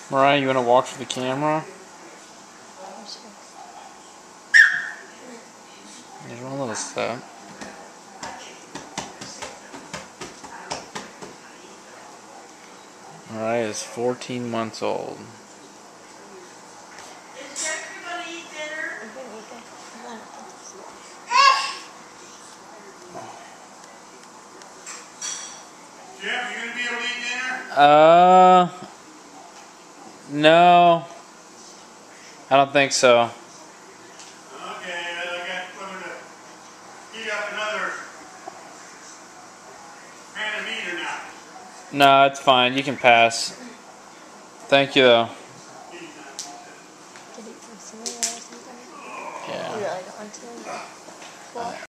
Mariah, you want to walk to the camera? There's one little step. Mariah is 14 months old. Is Jeff going to eat dinner? I'm going to eat that. Jeff, you going to be able to eat dinner? No. I don't think so. Okay, I got something to heat up another pan of meat or not. No, it's fine. You can pass. Thank you, though.